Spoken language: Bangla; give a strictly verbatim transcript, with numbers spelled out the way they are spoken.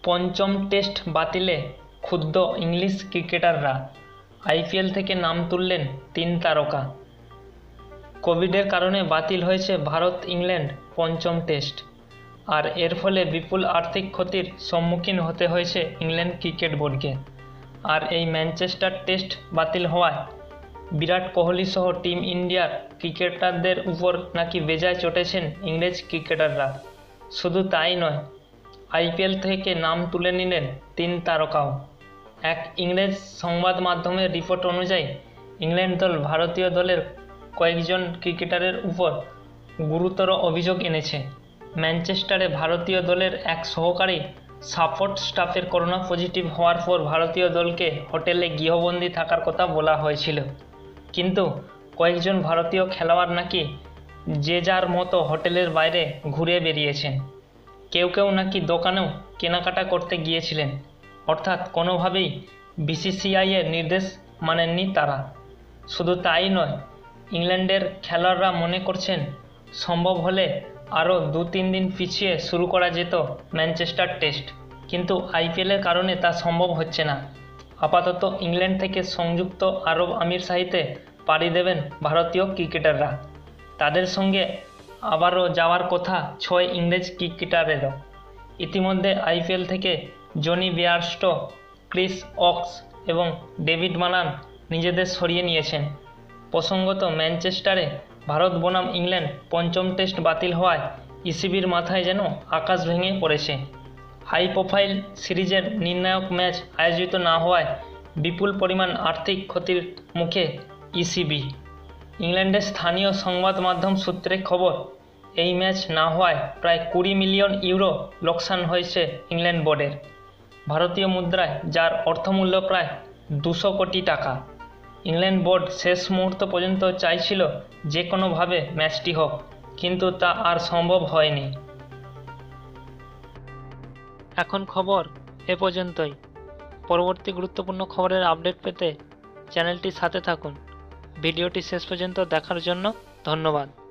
পঞ্চম টেস্ট বাতিলে ক্ষুব্ধ ইংলিশ ক্রিকেটাররা, আইপিএল থেকে নাম তুললেন তিন তারকা। কোভিডের কারণে বাতিল হয়েছে ভারত ইংল্যান্ড পঞ্চম টেস্ট, আর এর ফলে বিপুল আর্থিক ক্ষতির সম্মুখীন হতে হয়েছে ইংল্যান্ড ক্রিকেট বোর্ডকে। আর এই ম্যানচেস্টার টেস্ট বাতিল হওয়ায় বিরাট কোহলি সহ টিম ইন্ডিয়ার ক্রিকেটারদের উপর নাকি বেজায় চটেছেন ইংরেজ ক্রিকেটাররা। শুধু তাই নয়, আইপিএল থেকে নাম তুলে নিলেন তিন তারকাও। এক ইংরেজ সংবাদ মাধ্যমের রিপোর্ট অনুযায়ী ইংল্যান্ড দল ভারতীয় দলের কয়েকজন ক্রিকেটারের উপর গুরুতর অভিযোগ এনেছে। ম্যানচেস্টারে ভারতীয় দলের এক সহকারী সাপোর্ট স্টাফের করোনা পজিটিভ হওয়ার পর ভারতীয় দলকে হোটেলে গৃহবন্দী থাকার কথা বলা হয়েছিল, কিন্তু কয়েকজন ভারতীয় খেলোয়াড় নাকি যে যার মতো হোটেলের বাইরে ঘুরে বেরিয়েছেন। কেউ কেউ নাকি দোকানেও কেনাকাটা করতে গিয়েছিলেন। অর্থাৎ কোনোভাবেই বিসিসিআই এর নির্দেশ মানেননি তারা। শুধু তাই নয়, ইংল্যান্ডের খেলোয়াড়রা মনে করছেন সম্ভব হলে আরও দু তিন দিন পিছিয়ে শুরু করা যেত ম্যানচেস্টার টেস্ট, কিন্তু আইপিএলের কারণে তা সম্ভব হচ্ছে না। আপাতত ইংল্যান্ড থেকে সংযুক্ত আরব আমিরশাহিতে পাড়ি দেবেন ভারতীয় ক্রিকেটাররা। তাদের সঙ্গে আবারও যাওয়ার কথা ছয় ইংরেজ ক্রিকেটারেরও। ইতিমধ্যে আইপিএল থেকে জনি বেয়ারস্টো, ক্রিস ওকস এবং ডেভিড মালান নিজেদের সরিয়ে নিয়েছেন। প্রসঙ্গত, ম্যানচেস্টারে ভারত বনাম ইংল্যান্ড পঞ্চম টেস্ট বাতিল হওয়ায় ইসিবির মাথায় যেন আকাশ ভেঙে পড়েছে। হাই প্রোফাইল সিরিজের নির্ণায়ক ম্যাচ আয়োজিত না হওয়ায় বিপুল পরিমাণ আর্থিক ক্ষতির মুখে ইসিবি। ইংল্যান্ডের স্থানীয় সংবাদ মাধ্যম সূত্রে খবর, এই ম্যাচ না হওয়ায় প্রায় কুড়ি মিলিয়ন ইউরো লোকসান হয়েছে ইংল্যান্ড বোর্ডের, ভারতীয় মুদ্রায় যার অর্থমূল্য প্রায় দুশো কোটি টাকা। ইংল্যান্ড বোর্ড শেষ মুহূর্ত পর্যন্ত চাইছিল যে কোনোভাবে ম্যাচটি হোক, কিন্তু তা আর সম্ভব হয়নি। এখন খবর এ পর্যন্তই। পরবর্তী গুরুত্বপূর্ণ খবরের আপডেট পেতে চ্যানেলটির সাথে থাকুন। ভিডিওটি শেষ পর্যন্ত দেখার জন্য ধন্যবাদ।